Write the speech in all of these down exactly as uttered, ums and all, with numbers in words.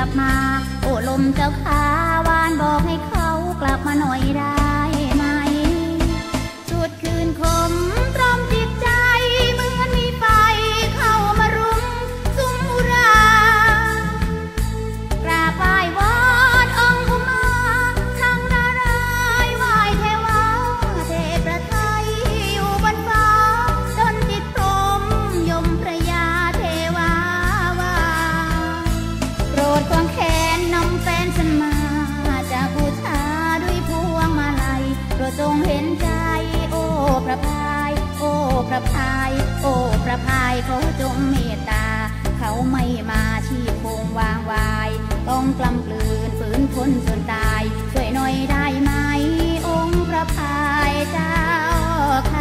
บมาโอ้ลมเจ้าขาวานบอกให้เขากลับมาหน่อยได้ไหมสุดคืนคมตรอมจิตใจเหมือนมีไฟเข้ามารุมซุ้มอุรากราบไหว้วอนองค์อุมาทั้งนารายณ์ไหว้เทวาเทพประไทยอยู่บนฟ้าจนจิตพรหมยมพระยาเทวาวาโปรดควงแขนนำแฟนฉันมาจากบูชาด้วยพวงมาลัยโปรดจงเห็นใจโอ้พระพายโอ้พระพายโอ้พระพายเขาจงเมตตาเขาไม่มาชีพคงวางวายต้องกล้ำกลืนฝืนทนจนตายช่วยหน่อยได้ไหมองค์พระพายเจ้าค่ะ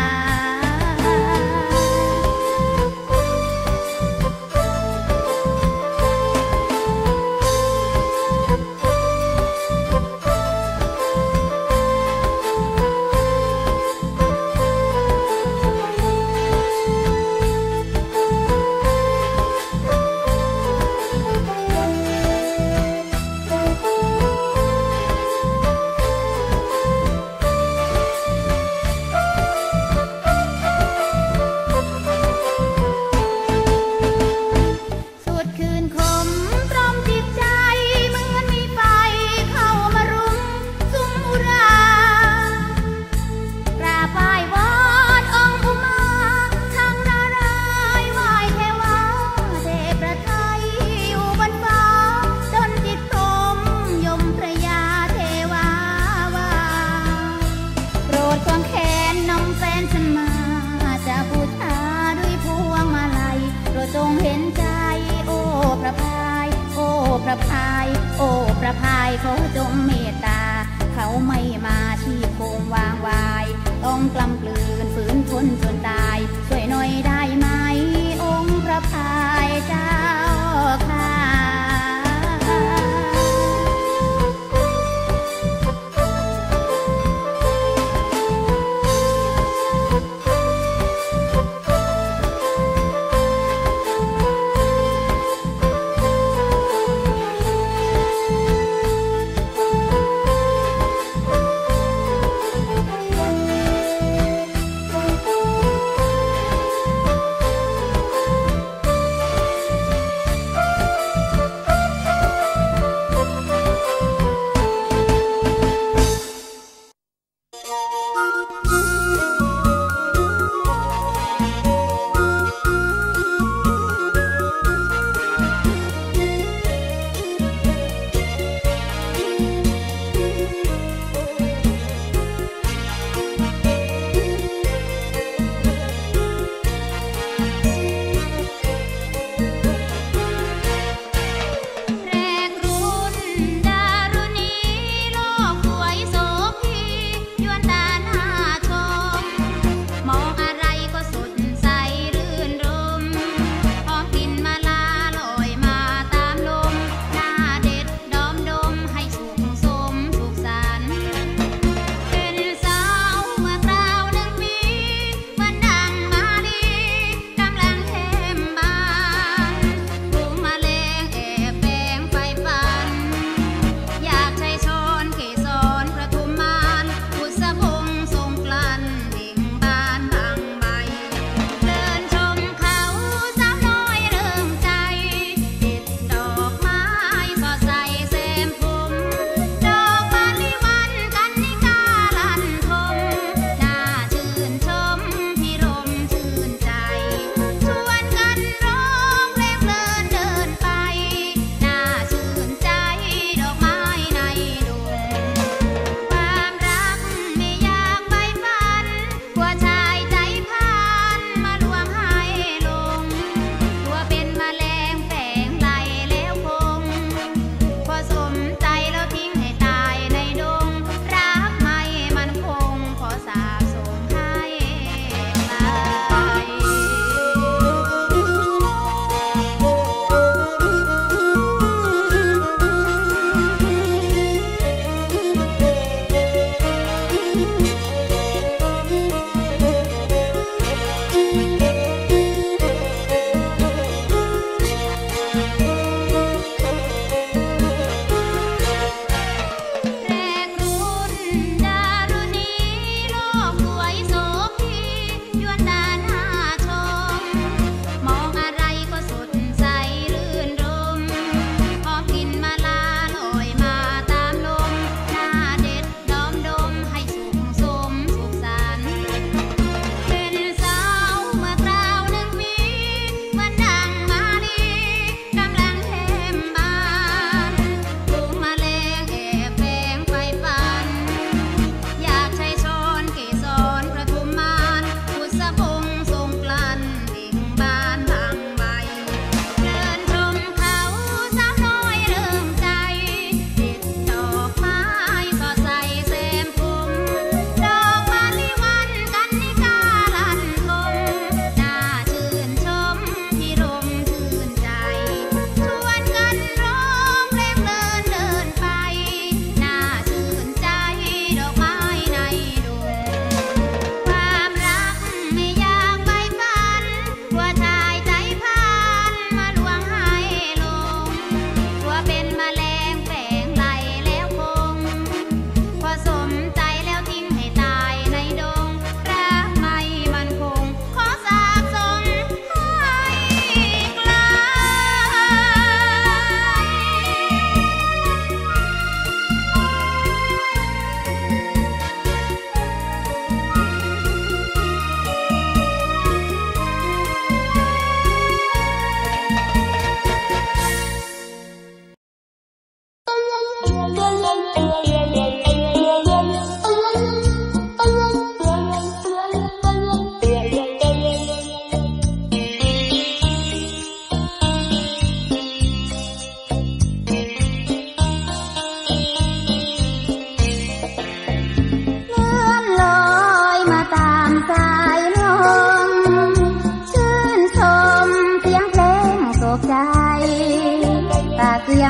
ประพายโอ้ประพายเขาจงเมตตาเขาไม่มาชีพคงวางวายต้องกล้ำกลืนฝืนทนจนตายช่วยหน่อยได้ไหมองค์พระพายเจ้าค่ะ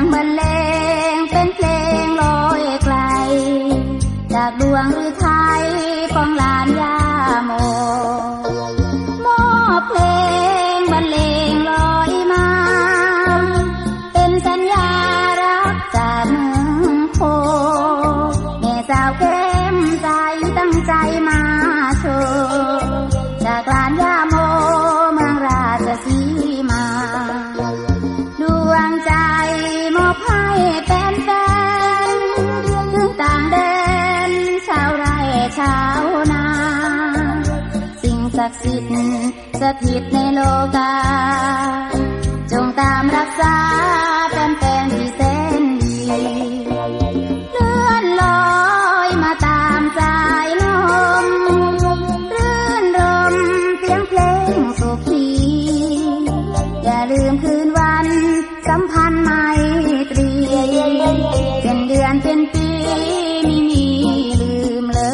งบรรเลงเป็นเพลงลอยไกลจากดวงฤทัยของลานยาโมมอบเพลงบรรเลงลอยมาเป็นสัญญารักจากเมืองโพแม่สาวเข้มใจตั้งใจมาโชว์จากลานยาโมเมืองราชสีมาดวงใจมอบให้แฟนๆถึงต่างแดนชาวไร่ชาวนาสิ่งศักดิ์สิทธิ์สถิตในโลกาจงตามรักษาแฟนๆที่แสนดีเลื่อนลอยมาตามสายลมรื่นรมเสียงเพลงสุขีอย่าลืมคืนวันสัมพันธ์ไมตรีเป็นเดือนเป็นปีไม่มีลืมเลย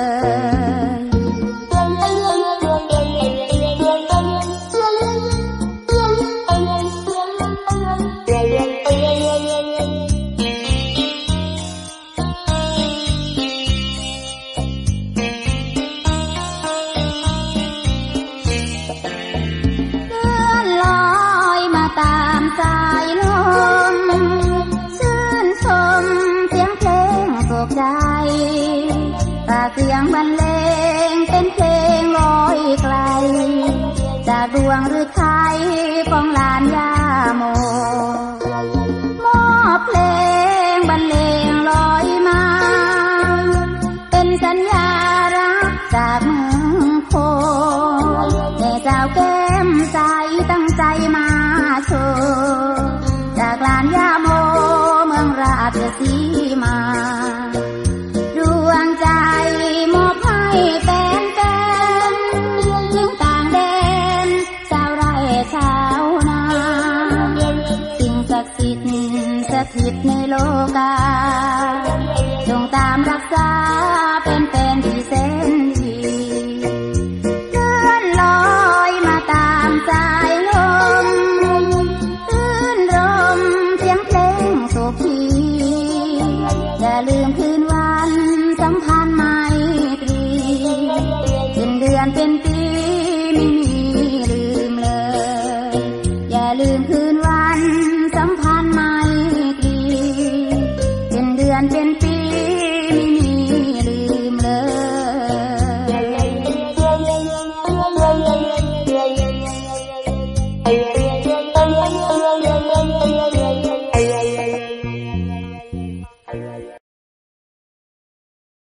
สายลมชื่นชมเสียงเพลงสุขใจฝากเสียงบรรเลงเป็นเพลงลอยไกลจากดวงฤทัยของลานยาโมมอบเพลงบรรเลงลอยมาเป็นสัญญารักจากเมืองโพแม่เจ้าแก้มใสตั้งใจมาโชว์จากลานยาโมเมืองราชสีมาดวงใจมอบให้แฟนๆถึงต่างแดนชาวไร่ชาวนาสิ่งศักดิ์สิทธิ์สถิตในโลกาจงตามรักษาเป็นแฟนที่แสนดีเลื่อนลอยมาตามสายลมอย่าลืมคืนวันสัมพันธ์ไมตรีเป็นเดือนเป็นปีไม่มีลืมเลยอย่าลืมคืนวันสัมพันธ์ไมตรีเป็นเดือนเป็นปีไม่มีลืมเลย